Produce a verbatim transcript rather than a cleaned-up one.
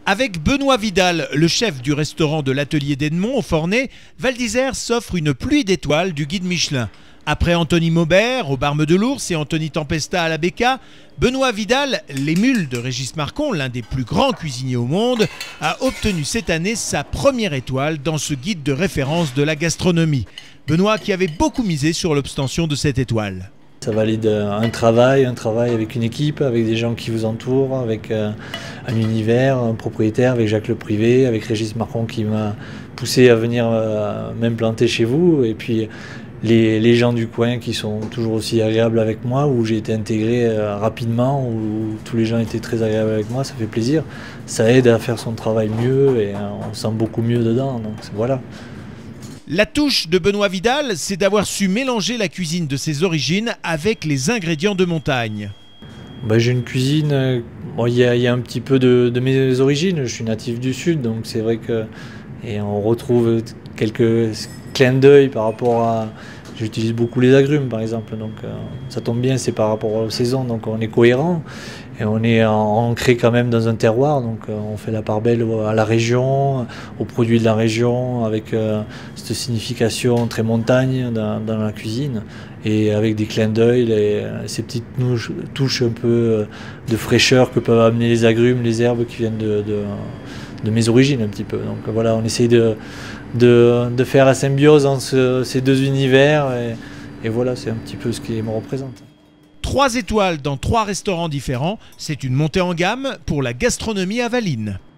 Avec Benoît Vidal, le chef du restaurant de l'Atelier d'Edmond au Fornay, Val d'Isère s'offre une pluie d'étoiles du guide Michelin. Après Anthony Maubert au Barme de l'Ours et Anthony Tempesta à la Becca, Benoît Vidal, l'émule de Régis Marcon, l'un des plus grands cuisiniers au monde, a obtenu cette année sa première étoile dans ce guide de référence de la gastronomie. Benoît qui avait beaucoup misé sur l'obtention de cette étoile. Ça valide un travail, un travail avec une équipe, avec des gens qui vous entourent, avec un univers, un propriétaire, avec Jacques Le Privé, avec Régis Marcon qui m'a poussé à venir m'implanter chez vous. Et puis les, les gens du coin qui sont toujours aussi agréables avec moi, où j'ai été intégré rapidement, où tous les gens étaient très agréables avec moi, ça fait plaisir. Ça aide à faire son travail mieux et on se sent beaucoup mieux dedans, donc voilà. La touche de Benoît Vidal, c'est d'avoir su mélanger la cuisine de ses origines avec les ingrédients de montagne. Bah, j'ai une cuisine, il bon, y, y a un petit peu de, de mes origines, je suis natif du Sud, donc c'est vrai que et on retrouve quelques clins d'œil par rapport à... J'utilise beaucoup les agrumes par exemple, donc euh, ça tombe bien, c'est par rapport aux saisons, donc on est cohérent et on est ancré quand même dans un terroir, donc euh, on fait la part belle à la région, aux produits de la région, avec euh, cette signification très montagne dans, dans la cuisine et avec des clins d'œil, les, ces petites touches, touches un peu de fraîcheur que peuvent amener les agrumes, les herbes qui viennent de, de, de mes origines un petit peu. Donc voilà, on essaye de De, de faire la symbiose entre ces deux univers et, et voilà, c'est un petit peu ce qui me représente. Trois étoiles dans trois restaurants différents, c'est une montée en gamme pour la gastronomie avaline.